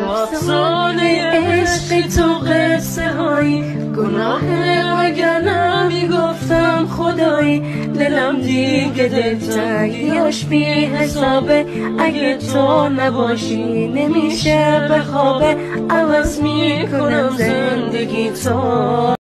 افسانه عشق تو قصه هایی گناه وگرنه میگفتم خدایی دلم دیگه دلتنگیاش بی حسابه اگه تو نباشی نمیشه به خوابه عوض میکنم زندگی تو